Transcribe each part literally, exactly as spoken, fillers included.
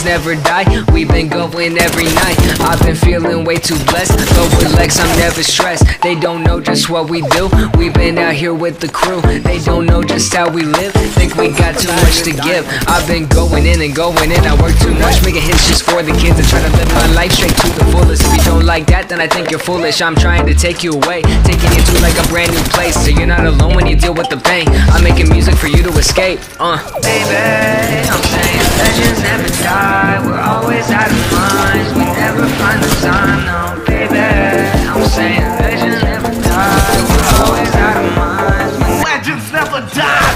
legends never die. We've been going every night. I've been feeling way too blessed, but with Lex I'm never stressed. They don't know just what we do. We've been out here with the crew. They don't know just how we live. Think we got too much to give. I've been going in and going in. I work too much, making hits just for the kids. I try to live my life straight to the fullest. If you don't like that, then I think you're foolish. I'm trying to take you away, taking you to like a brand new place, so you're not alone when you deal with the pain. I'm making music for you to escape. Uh. Baby, I'm saying legends never die. We're always out of minds. We never find the time. No, baby, I'm saying legends never die. We're always out of minds. We legends never die.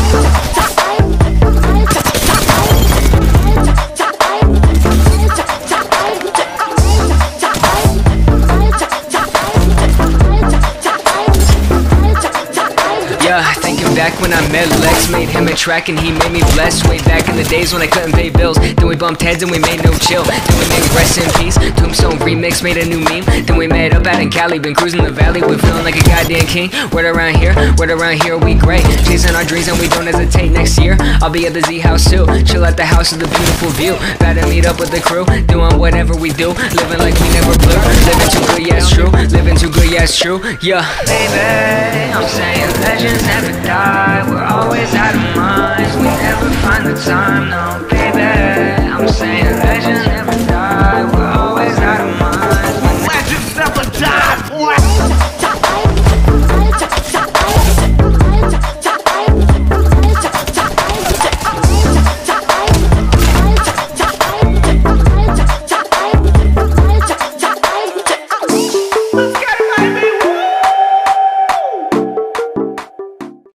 Yeah, thinking back when I met Lex, made him a track and he made me blessed. Way back in the days when I couldn't pay bills, then we bumped heads and we made no chill. Then we made Rest in Peace, Tombstone remix, made a new meme. Then we met up out in Cali, been cruising the valley, we're feeling like a goddamn king. Word around here, word around here, we great. Chasing our dreams and we don't hesitate. Next year, I'll be at the Z House too. Chill at the house with a beautiful view. Gotta meet up with the crew, doing whatever we do. Living like we never blur, living too good, yeah it's true. Living too good, yeah it's true, yeah. Baby, I'm saying legends never die. We're always out of minds. We never find the time, no.